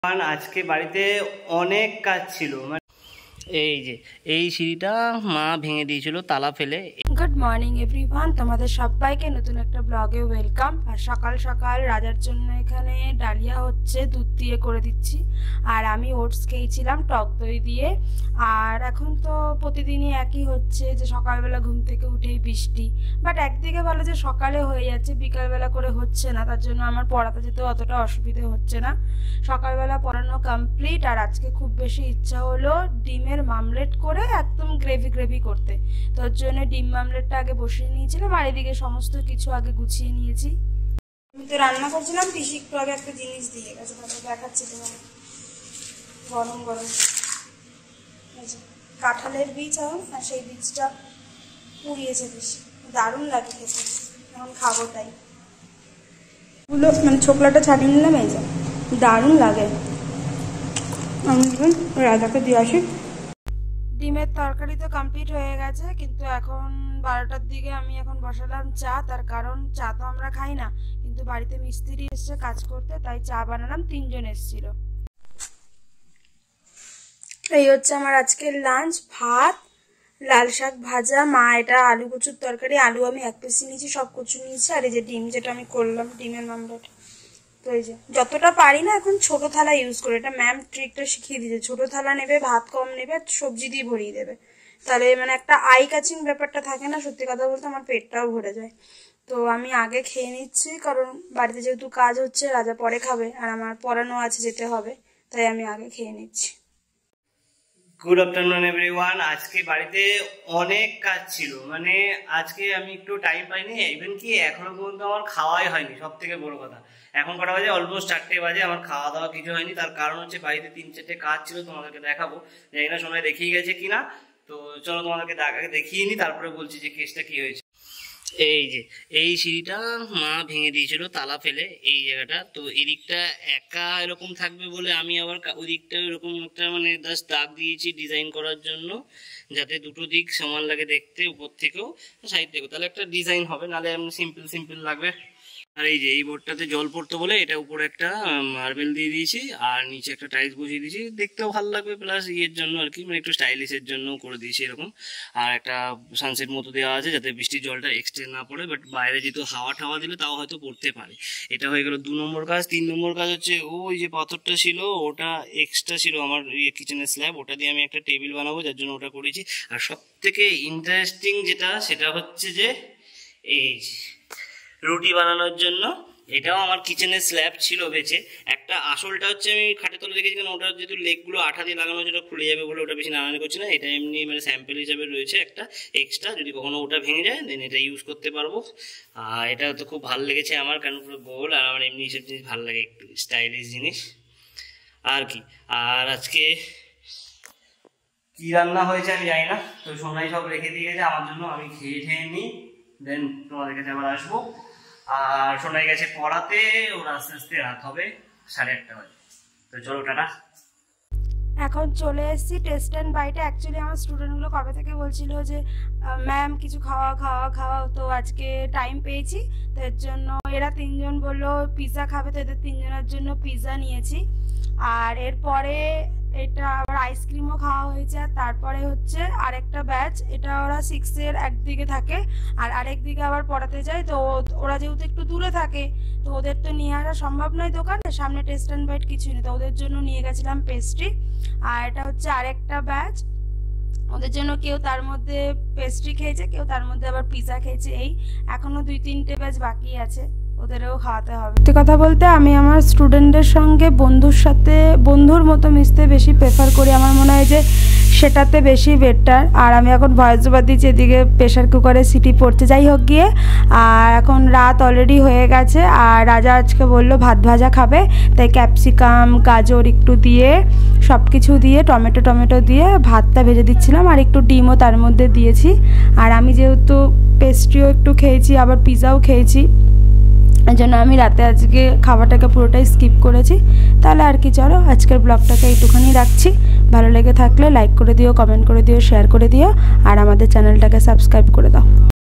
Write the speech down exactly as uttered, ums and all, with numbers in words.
आज के बाड़ीते अनेक काज छिलो এই যে এই সিঁড়িটা মা ভেঙে দিয়েছিল তালা ফেলে। গুড মর্নিং এভরিওয়ান, তোমাদের সবাইকে নতুন একটা ব্লগে ওয়েলকাম। আর সকাল সকাল রাজার জন্য এখানে ডালিয়া হচ্ছে, দুধ দিয়ে করে দিচ্ছি। আর আমি ওটস খেয়েছিলাম টক দই দিয়ে। আর এখন তো প্রতিদিনই একই হচ্ছে যে সকালবেলা ঘুম থেকে উঠেই বৃষ্টি, বাট একদিকে ভালো যে সকালে হয়ে যাচ্ছে, বিকালবেলা করে হচ্ছে না, তার জন্য আমার পড়াতে যেতেও অতটা অসুবিধে হচ্ছে না। সকালবেলা পড়ানো কমপ্লিট। আর আজকে খুব বেশি ইচ্ছা হলো ডিমের মামলেট করে একদম গ্রেভি গ্রেভি করতে, তোর জন্য ডিম মামলেটটা আগে বসিয়ে নিয়েছিলাম আর এদিকে সমস্ত কিছু আগে গুছিয়ে নিয়েছি। আমি তো রান্না করছিলাম, পিসি একটু আগে একটা জিনিস দিয়ে গেছে, দেখাচ্ছি তোমার। গরম গরম কাঁঠালের বীজ আর সেই বীজটা পুড়িয়েছে পিসি, দারুণ লাগে খেতে, এখন খাবো তাই। গুলো মানে ছোকলাটা ছাড়িয়ে নিলাম, এই যে দারুণ লাগে। আমি রাজাকে দিয়ে আসি। ডিমের তরকারি তো কমপ্লিট হয়ে গেছে, কিন্তু এখন বারোটার দিকে আমি এখন বসালাম চা। তার কারণ চা তো আমরা খাই না, কিন্তু বাড়িতে মিস্ত্রি এসছে কাজ করতে, তাই চা বানালাম। তিনজন এসেছিল। এই হচ্ছে আমার আজকের লাঞ্চ, ভাত, লাল শাক ভাজা, মা এটা আলু কচুর তরকারি, আলু আমি এক পিস নিয়েছি, সব কচু নিয়েছি, আর এই যে ডিম যেটা আমি করলাম ডিমের মামলেট। তো এই যে যতটা পারি না এখন ছোট থালা ইউজ করে, এটা ম্যাম ট্রিকটা শিখিয়ে দিয়েছে। ছোট থালা নেবে, ভাত কম নেবে, সবজি দিয়ে ভরিয়ে দেবে, তাহলে মানে একটা আই কাচিং ব্যাপারটা থাকে না। সত্যি কথা বলতে আমার পেটটাও ভরে যায়। তো আমি আগে খেয়ে নিচ্ছি, কারণ বাড়িতে যেহেতু কাজ হচ্ছে, রাজা পরে খাবে আর আমার পড়ানো আছে, যেতে হবে, তাই আমি আগে খেয়ে নিচ্ছি। Good afternoon everyone. আজকে বাড়িতে অনেক কাজ ছিল, মানে আজকে আমি একটু টাইম পাইনি, ইভেন কি এখনো পর্যন্ত আমার খাওয়াই হয়নি। সব থেকে বড় কথা, এখন কটা বাজে, অলমোস্ট চারটে বাজে, আমার খাওয়া দাওয়া কিছু হয়নি। তার কারণ হচ্ছে বাড়িতে তিন চারটে কাজ ছিল, তোমাদেরকে দেখাবো। জানি না সময় দেখিয়ে গেছে কিনা, তো চলো তোমাদেরকে দেখিয়ে নি, তারপরে বলছি যে কেসটা কি হয়েছে। এই যে এই সিঁড়িটা মা ভেঙে দিয়েছিল তালা ফেলে, এই জায়গাটা। তো এদিকটা একা এরকম থাকবে বলে আমি আবার ওই দিকটা এরকম একটা মানে জাস্ট দাগ দিয়েছি ডিজাইন করার জন্য, যাতে দুটো দিক সমান লাগে দেখতে, উপর থেকেও সাইড থেকেও, তাহলে একটা ডিজাইন হবে, নাহলে এমনি সিম্পল সিম্পল লাগবে। আর এই যে এই বোর্ডটাতে জল পড়তো বলে এটা উপরে একটা মার্বেল দিয়ে দিয়েছি, আর নিচে একটা টাইলস বসিয়ে দিয়েছি, দেখতেও ভালো লাগবে, প্লাস ইয়ের জন্য আর কি, মানে একটু স্টাইলিশের জন্য করে দিয়েছি এরকম। আর একটা সানসেট মতো দেওয়া আছে, যাতে বৃষ্টির জলটা এক্সট্রা না পড়ে, বাট বাইরে যেহেতু হাওয়া ঠাওয়া দিলে তাও হয়তো পড়তে পারে। এটা হয়ে গেল দু নম্বর কাজ। তিন নম্বর কাজ হচ্ছে ওই যে পাথরটা ছিল, ওটা এক্সট্রা ছিল আমার ইয়ে কিচেনের স্ল্যাব, ওটা দিয়ে আমি একটা টেবিল বানাবো, যার জন্য ওটা করেছি। আর সব থেকে ইন্টারেস্টিং যেটা, সেটা হচ্ছে যে এই রুটি বানানোর জন্য এটাও আমার কিচেনের স্ল্যাব ছিল বেঁচে একটা। আসলটা হচ্ছে আমি খাটে তলে রেখেছি, কারণ ওটা যেহেতু লেগগুলো আঠা দিয়ে লাগানো, যেটা খুলে যাবে বলে ওটা বেশি নাড়ানি করছি না। এটা এমনি মানে স্যাম্পল হিসাবে রয়েছে একটা এক্সট্রা, যদি কখনো ওটা ভেঙে যায় দেন এটা ইউজ করতে পারবো। আর এটা তো খুব ভালো লেগেছে আমার, কারণ পুরো গোল, আর আমার এমনি এইসব জিনিস ভালো লাগে, একটু স্টাইলিশ জিনিস আর কি। আর আজকে কি রান্না হয়েছে আমি জানি না, তো সোনাই সব রেখে দিয়ে গেছে আমার জন্য, আমি খেয়ে খেয়ে নিই, দেন তোমাদের কাছে আবার আসবো। আর শোনাই গেছে পড়াতে, ওর আস্তে আস্তে রাত হবে, সাড়ে আটটা বাজে। তো চলো টাটা। এখন চলে এসেছি টেস্ট অ্যান্ড বাইটে। অ্যাকচুয়ালি আমার স্টুডেন্টগুলো কবে থেকে বলছিল যে ম্যাম কিছু খাওয়া খাওয়া খাওয়া, তো আজকে টাইম পেয়েছি, তো এর জন্য এরা তিনজন বললো পিৎজা খাবে, তো এদের তিনজনের জন্য পিৎজা নিয়েছি। আর এরপরে এটা আবার আইসক্রিমও খাওয়া হয়েছে। আর তারপরে হচ্ছে আরেকটা ব্যাচ, এটা ওরা সিক্সের একদিকে থাকে আর আরেক দিকে আবার পড়াতে যায়, তো ওরা যেহেতু একটু দূরে থাকে, তো ওদের তো নিয়ে আসা সম্ভব নয় দোকানে, সামনে টেস্ট অ্যান্ড বাইট কিছুই নেই, তো ওদের জন্য নিয়ে গেছিলাম পেস্ট্রি। আর এটা হচ্ছে আরেকটা ব্যাচ, ওদের জন্য কেউ তার মধ্যে পেস্ট্রি খেয়েছে, কেউ তার মধ্যে আবার পিৎজা খেয়েছে। এই এখনো দুই তিনটে ব্যাচ বাকি আছে, ওদেরও খাওয়াতে হবে। সত্যি কথা বলতে আমি আমার স্টুডেন্টদের সঙ্গে বন্ধুর সাথে বন্ধুর মতো মিশতে বেশি প্রেফার করি, আমার মনে হয় যে সেটাতে বেশি বেটার। আর আমি এখন ভয়েস ওভার দিচ্ছি, এদিকে প্রেশার কুকারে সিটি পড়ছে, যাই হোক গিয়ে। আর এখন রাত অলরেডি হয়ে গেছে, আর রাজা আজকে বললো ভাত ভাজা খাবে, তাই ক্যাপসিকাম গাজর একটু দিয়ে সব কিছু দিয়ে টমেটো টমেটো দিয়ে ভাতটা ভেজে দিচ্ছিলাম, আর একটু ডিমও তার মধ্যে দিয়েছি। আর আমি যেহেতু পেস্ট্রিও একটু খেয়েছি, আবার পিৎজাও খেয়েছি, এই জন্য আমি রাতে আজকে খাবারটাকে পুরোটাই স্কিপ করেছি। তাহলে আর কি, চলো আজকের ব্লগটাকে একটুখানি রাখছি। ভালো লেগে থাকলে লাইক করে দিও, কমেন্ট করে দিও, শেয়ার করে দিও, আর আমাদের চ্যানেলটাকে সাবস্ক্রাইব করে দাও।